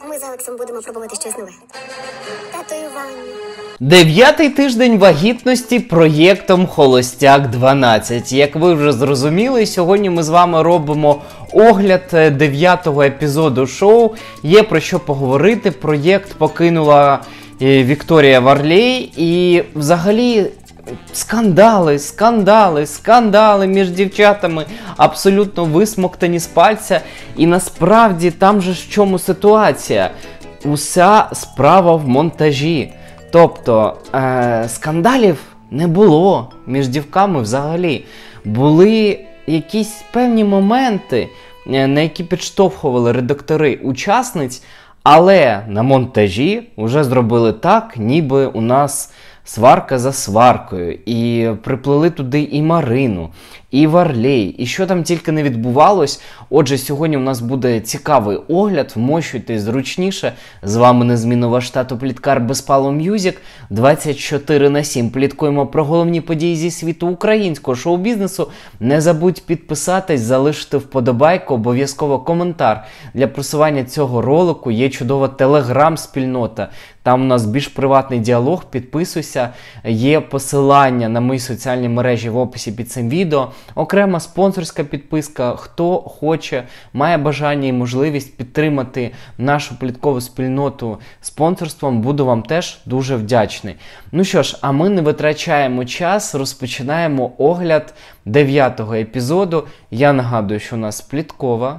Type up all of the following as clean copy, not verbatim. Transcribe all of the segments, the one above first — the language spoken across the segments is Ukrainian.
Ми з Алексом будемо пробувати щось нове. Татуювання. 9-й тиждень вагітності проєктом «Холостяк 12». Як ви вже зрозуміли, сьогодні ми з вами робимо огляд 9-го епізоду шоу. Є про що поговорити. Проєкт покинула Вікторія Варлей. І взагалі скандали між дівчатами, абсолютно висмоктані з пальця. І насправді там же в чому ситуація? Уся справа в монтажі. Тобто, скандалів не було між дівками взагалі. Були якісь певні моменти, на які підштовхували редактори учасниць, але на монтажі вже зробили так, ніби у нас сварка за сваркою. І приплели туди і Марину, і Варлей, і що там тільки не відбувалось. Отже, сьогодні у нас буде цікавий огляд, вмощуйтесь зручніше. З вами незмінно ваш тато-пліткар Безпало М'юзік. 24/7 пліткуємо про головні події зі світу українського шоу-бізнесу. Не забудь підписатись, залишити вподобайку, обов'язково коментар. Для просування цього ролику є чудова телеграм-спільнота. Там у нас більш приватний діалог, підписуйся. Є посилання на мої соціальні мережі в описі під цим відео. Окрема спонсорська підписка. Хто хоче, має бажання і можливість підтримати нашу пліткову спільноту спонсорством, буду вам теж дуже вдячний. Ну що ж, а ми не витрачаємо час, розпочинаємо огляд 9-го епізоду. Я нагадую, що у нас пліткова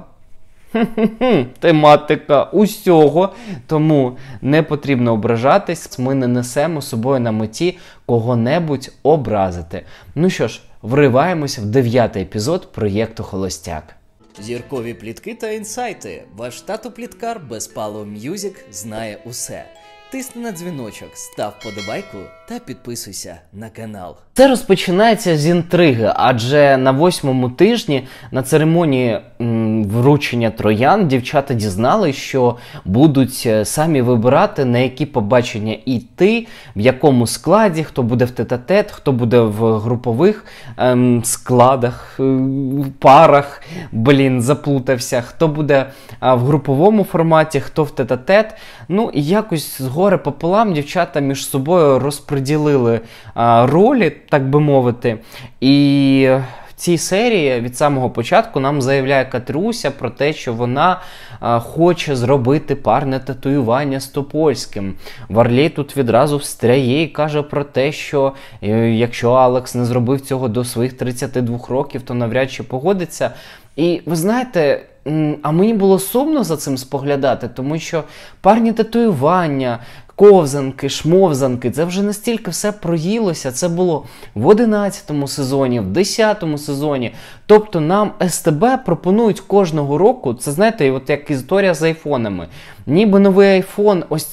тематика усього, тому не потрібно ображатись, ми не несемо собою на меті кого-небудь образити. Ну що ж, вриваємося в 9-й епізод проєкту «Холостяк». Зіркові плітки та інсайти. Ваш тато-пліткар Безпало М'юзік знає усе. Тисни на дзвіночок, став подобайку та підписуйся на канал. Це розпочинається з інтриги, адже на 8-му тижні на церемонії вручення троянд дівчата дізналися, що будуть самі вибирати, на які побачення йти, в якому складі, хто буде в тет-а-тет, хто буде в групових складах, в парах, заплутався, хто буде в груповому форматі, хто в тет-а-тет. Ну і якось згори пополам дівчата між собою розподілили ролі, так би мовити. І в цій серії від самого початку нам заявляє Катеруся про те, що вона хоче зробити парне татуювання з Топольським. Варлей тут відразу встряє і каже про те, що якщо Алекс не зробив цього до своїх 32 років, то навряд чи погодиться. І ви знаєте, а мені було сумно за цим споглядати, тому що парні татуювання, ковзанки, шмовзанки, це вже настільки все проїлося. Це було в 11-му сезоні, в 10-му сезоні. Тобто нам СТБ пропонують кожного року, це знаєте, от як історія з айфонами. Ніби новий айфон, ось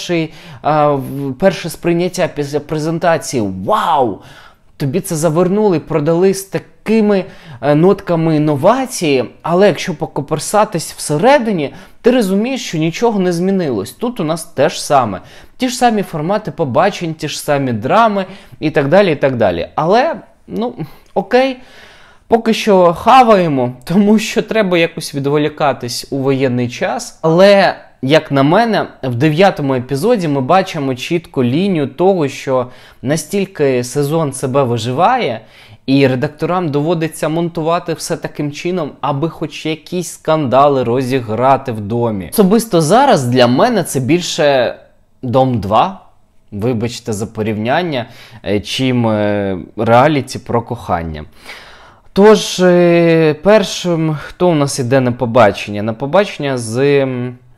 перше сприйняття після презентації, вау! Тобі це завернули, продали з такими нотками інновації, але якщо покоперсатись всередині, ти розумієш, що нічого не змінилось. Тут у нас те ж саме. Ті ж самі формати побачень, ті ж самі драми і так далі, і так далі. Але, окей, поки що хаваємо, тому що треба якось відволікатись у воєнний час. Але, як на мене, в 9-му епізоді ми бачимо чітко лінію того, що настільки сезон себе виживає, і редакторам доводиться монтувати все таким чином, аби хоч якісь скандали розіграти в домі. Особисто зараз для мене це більше Дом 2, вибачте за порівняння, чим реаліті про кохання. Тож, першим, хто у нас іде на побачення? На побачення з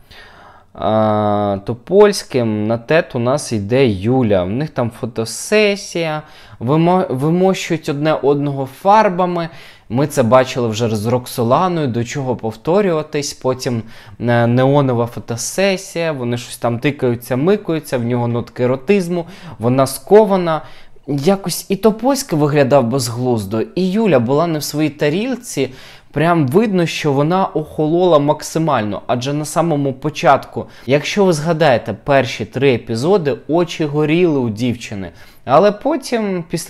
Топольським, на тет у нас йде Юля. В них там фотосесія, вимощують одне одного фарбами. Ми це бачили вже з Роксоланою, до чого повторюватись. Потім неонова фотосесія, вони щось там тикаються, микаються, в нього нотки еротизму, вона скована. Якось і Топольський виглядав безглуздо, і Юля була не в своїй тарілці. Прям видно, що вона охолола максимально, адже на самому початку, якщо ви згадаєте перші 3 епізоди, очі горіли у дівчини. Але потім, після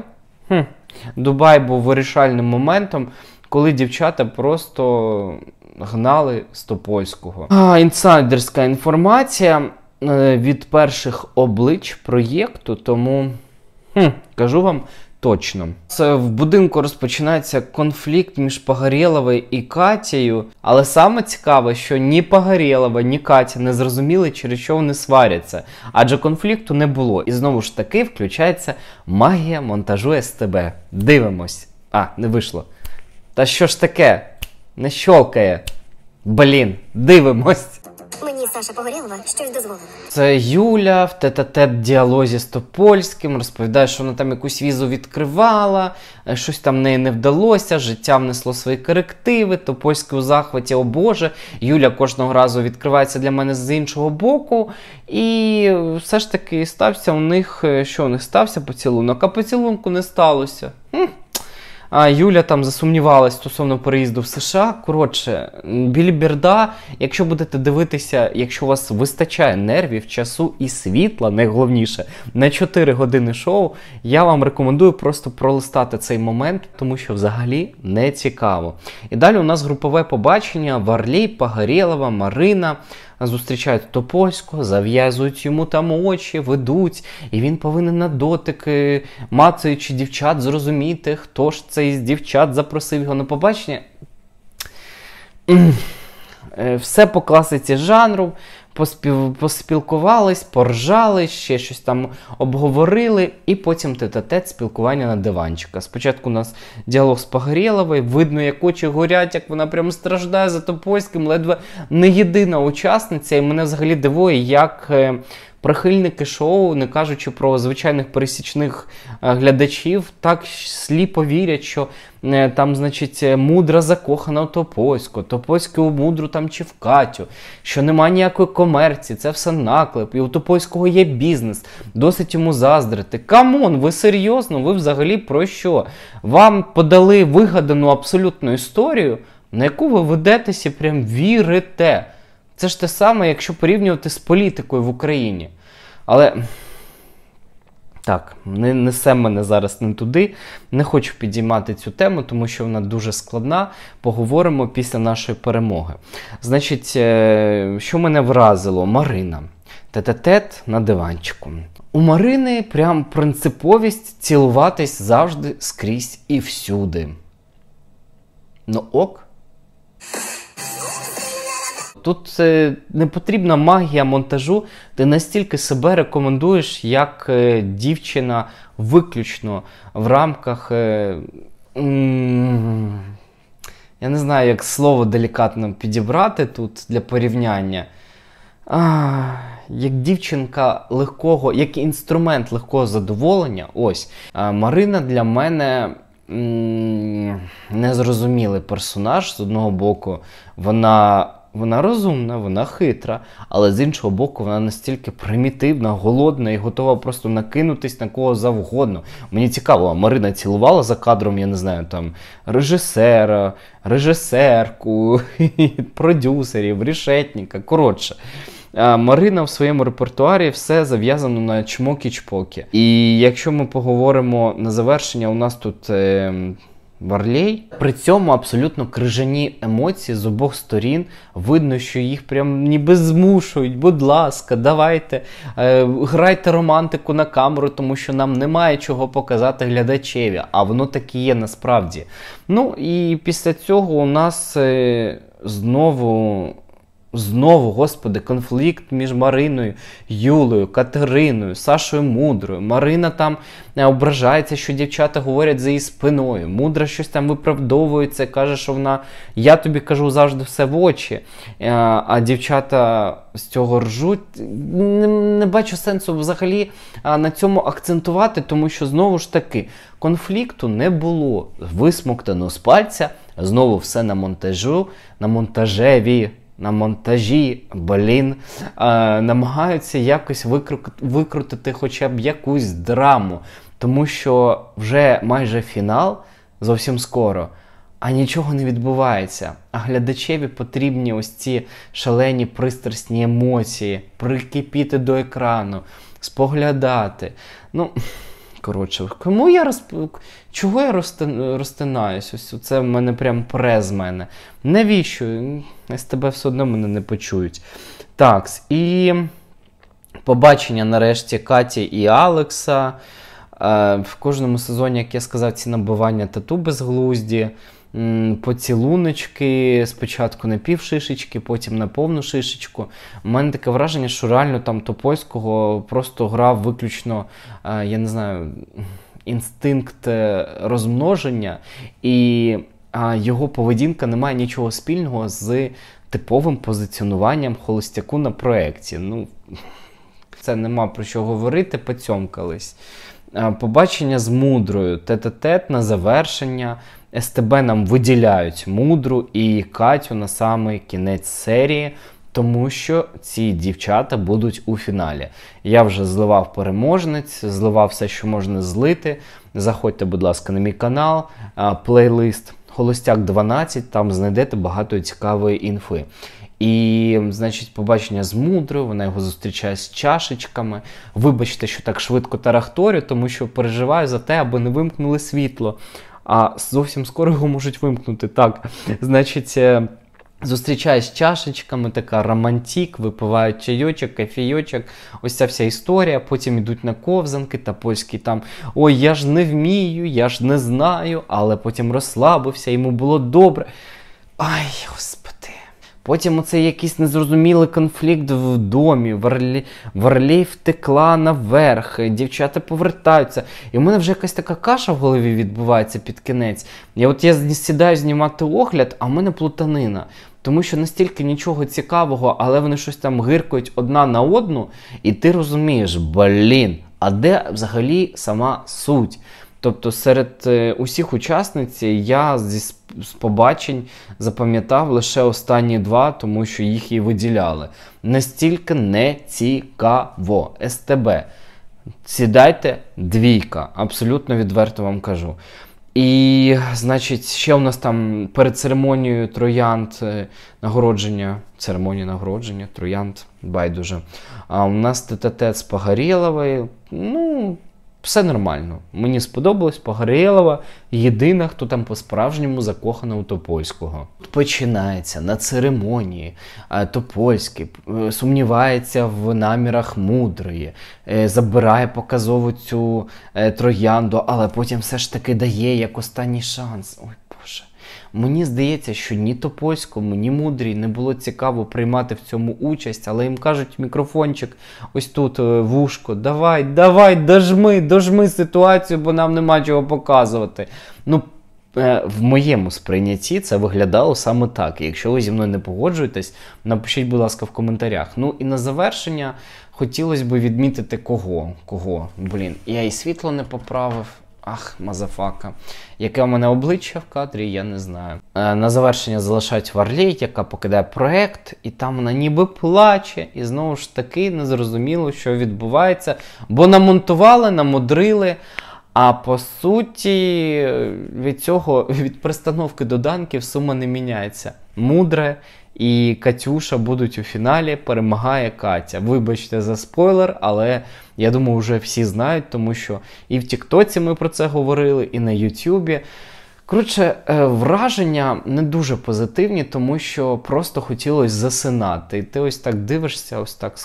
Дубай був вирішальним моментом, коли дівчата просто гнали з Топольського. Інсайдерська інформація від перших облич проєкту, тому кажу вам точно. Це в будинку розпочинається конфлікт між Погорєловою і Катєю, але саме цікаве, що ні Погорєлова, ні Катя не зрозуміли, через що вони сваряться, адже конфлікту не було. І знову ж таки включається магія монтажу СТБ. Дивимось. Не вийшло. Та що ж таке? Не щолкає. Блін, дивимось. Мені Саша Погорєлова щось дозволила. Це Юля в тет-а-тет діалозі з Топольським розповідає, що вона там якусь візу відкривала, щось там в неї не вдалося, життя внесло свої корективи, Топольський у захваті, о Боже, Юля кожного разу відкривається для мене з іншого боку, і все ж таки стався у них, що у них стався поцілунок, а поцілунку не сталося. А Юля там засумнівалась стосовно переїзду в США. Коротше, біліберда, якщо будете дивитися, якщо у вас вистачає нервів, часу і світла, найголовніше, на 4 години шоу, я вам рекомендую просто пролистати цей момент, тому що взагалі не цікаво. І далі у нас групове побачення, Варлей, Погорєлова, Марина зустрічають Топольського, зав'язують йому там очі, ведуть, і він повинен на дотики, мацаючи дівчат, зрозуміти, хто ж це із дівчат запросив його на побачення. Все по класиці жанру, поспілкувались, поржали, ще щось там обговорили, і потім тет-а-тет спілкування на диванчика. Спочатку у нас діалог з Погорєловою, видно, як очі горять, як вона прямо страждає за Топольським, ледве не єдина учасниця, і мене взагалі дивує, як прихильники шоу, не кажучи про звичайних пересічних глядачів, так сліпо вірять, що там, значить, Мудра закохана у Топольського, Топольський у Мудру там чи в Катю, що немає ніякої комерції, це все наклеп, і у Топольського є бізнес, досить йому заздрити. Камон, ви серйозно? Ви взагалі про що? Вам подали вигадану абсолютну історію, на яку ви ведетесь і прям вірите. Це ж те саме, якщо порівнювати з політикою в Україні. Але, так, не несе мене зараз не туди. Не хочу підіймати цю тему, тому що вона дуже складна. Поговоримо після нашої перемоги. Значить, що мене вразило? Марина. Тет-а-тет на диванчику. У Марини прям принциповість цілуватись завжди, скрізь і всюди. Ну ок. Тут не потрібна магія монтажу, ти настільки себе рекомендуєш, як дівчина виключно в рамках, я не знаю, як слово делікатно підібрати тут для порівняння, як дівчинка легкого, як інструмент легкого задоволення, ось. Марина для мене незрозумілий персонаж, з одного боку, вона розумна, вона хитра, але з іншого боку вона настільки примітивна, голодна і готова просто накинутись на кого завгодно. Мені цікаво, Марина цілувала за кадром, я не знаю, там, режисера, режисерку, продюсерів, решетника, коротше. Марина в своєму репертуарі все зав'язано на чмокі-чпокі. І якщо ми поговоримо на завершення, у нас тут Варлей. При цьому абсолютно крижані емоції з обох сторін. Видно, що їх прям ніби змушують. Будь ласка, давайте, грайте романтику на камеру, тому що нам немає чого показати глядачеві. А воно так і є насправді. Ну і після цього у нас знову, господи, конфлікт між Мариною, Юлею, Катериною, Сашою Мудрою. Марина там ображається, що дівчата говорять за її спиною. Мудра щось там виправдовується, каже, що вона, я тобі кажу завжди все в очі. А дівчата з цього ржуть. Не бачу сенсу взагалі на цьому акцентувати, тому що, знову ж таки, конфлікту не було. Висмоктано з пальця, знову все на монтажу, на монтажі, намагаються якось викрутити хоча б якусь драму. Тому що вже майже фінал, зовсім скоро, а нічого не відбувається. А глядачеві потрібні ось ці шалені пристрасні емоції, прикипіти до екрану, споглядати. Ну, коротше. Чого я розтинаюсь? Ось це в мене прям пре з мене. Навіщо? СТБ все одно мене не почують. Так, і побачення нарешті Каті і Алекса. В кожному сезоні, як я сказав, ці набивання тату безглузді. Поцілуночки, спочатку на півшишечки, потім на повну шишечку. У мене таке враження, що реально там Топольського просто грав виключно, я не знаю, інстинкт розмноження, і його поведінка не має нічого спільного з типовим позиціонуванням холостяку на проєкті. Ну, це нема про що говорити, поцьомкались. Побачення з Мудрою, тет-а-тет на завершення. СТБ нам виділяють Мудру і Катю на самий кінець серії, тому що ці дівчата будуть у фіналі. Я вже зливав переможниць, зливав все, що можна злити. Заходьте, будь ласка, на мій канал, плейлист Холостяк 12, там знайдете багато цікавої інфи. І, значить, побачення з Мудрою, вона його зустрічає з чашечками. Вибачте, що так швидко тарахторю, тому що переживаю за те, аби не вимкнули світло. А зовсім скоро його можуть вимкнути. Так, значить, зустрічаюсь з чашечками, така романтик, випивають чайочок, кофійочок, ось ця вся історія, потім йдуть на ковзанки, та польський там, ой, я ж не вмію, я ж не знаю, але потім розслабився, йому було добре. Ай, господи. Потім оцей якийсь незрозумілий конфлікт в домі, Варлей втекла наверх, дівчата повертаються. І в мене вже якась така каша в голові відбувається під кінець. Я сідаю знімати огляд, а в мене плутанина. Тому що настільки нічого цікавого, але вони щось там гиркають одна на одну, і ти розумієш, блін, а де взагалі сама суть? Тобто серед усіх учасниць я з побачень запам'ятав лише останні два, тому що їх і виділяли. Настільки не цікаво. СТБ. Сідайте, двійка. Абсолютно відверто вам кажу. І, значить, ще у нас там перед церемонією троянд нагородження, троянд, байдуже. А у нас тет-а-тет з Погорєловою, ну, все нормально. Мені сподобалось, Погорєлова єдина, хто там по-справжньому закохана у Топольського. Починається на церемонії. Топольський сумнівається в намірах Мудрої, забирає показову цю троянду, але потім все ж таки дає як останній шанс. Ой, Боже. Мені здається, що ні Топольському, ні Мудрій не було цікаво приймати в цьому участь, але їм кажуть, мікрофончик ось тут в ушко, давай, дожми ситуацію, бо нам нема чого показувати. Ну, в моєму сприйнятті це виглядало саме так. Якщо ви зі мною не погоджуєтесь, напишіть, будь ласка, в коментарях. Ну і на завершення хотілося б відмітити кого. Блін, я і світло не поправив. Ах, мазафака. Яке у мене обличчя в кадрі, я не знаю. На завершення залишають Варлей, яка покидає проект, і там вона ніби плаче, і знову ж таки незрозуміло, що відбувається, бо намонтували, намудрили, а по суті від пристановки до данків сума не міняється. Мудре і Катюша будуть у фіналі, перемагає Катя. Вибачте за спойлер, але я думаю, вже всі знають, тому що і в Тіктоці ми про це говорили, і на Ютубі. Коротше, враження не дуже позитивні, тому що просто хотілося засинати. І ти ось так дивишся, ось так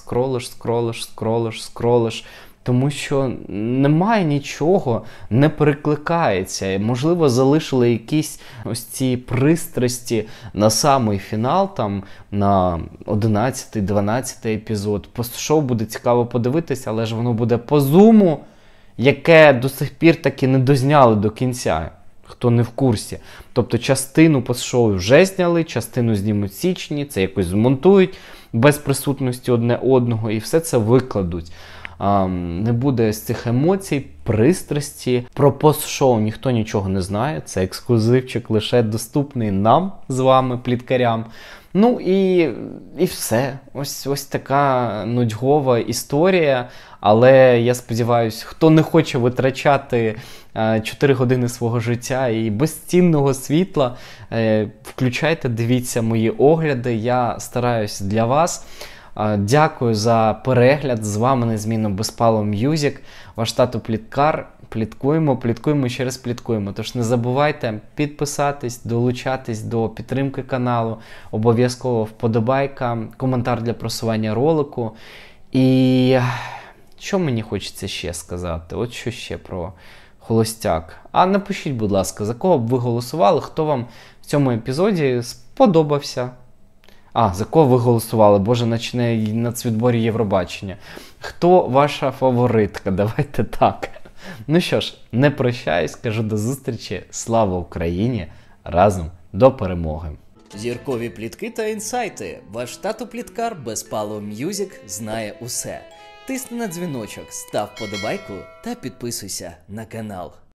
скролиш. Тому що немає нічого, не перекликається. Можливо, залишили якісь ось ці пристрасті на самий фінал, там, на 11-12 епізод. Пост-шоу буде цікаво подивитися, але ж воно буде по зуму, яке до сих пір таки не дозняли до кінця, хто не в курсі. Тобто частину пост-шоу вже зняли, частину знімуть в січні, це якось змонтують без присутності одне одного і все це викладуть. Не буде з цих емоцій, пристрасті. Про пост-шоу ніхто нічого не знає. Це ексклюзивчик лише доступний нам з вами, пліткарям. Ну і все. Ось така нудьгова історія. Але я сподіваюся, хто не хоче витрачати 4 години свого життя і безцінного світла, включайте, дивіться мої огляди. Я стараюсь для вас. Дякую за перегляд. З вами незмінно Безпало Music, ваш тато Пліткар. Пліткуємо, ще раз пліткуємо. Тож не забувайте підписатись, долучатись до підтримки каналу. Обов'язково вподобайка, коментар для просування ролику. І що мені хочеться ще сказати? От що ще про Холостяк. Напишіть, будь ласка, за кого б ви голосували, хто вам в цьому епізоді сподобався. За кого ви голосували? Боже, наче на нацвідборі Євробачення. Хто ваша фаворитка? Давайте так. Ну що ж, не прощаюсь, кажу до зустрічі. Слава Україні! Разом до перемоги! Зіркові плітки та інсайти. Ваш тато Пліткар Безпало Music знає усе. Тисни на дзвіночок, став подобайку та підписуйся на канал.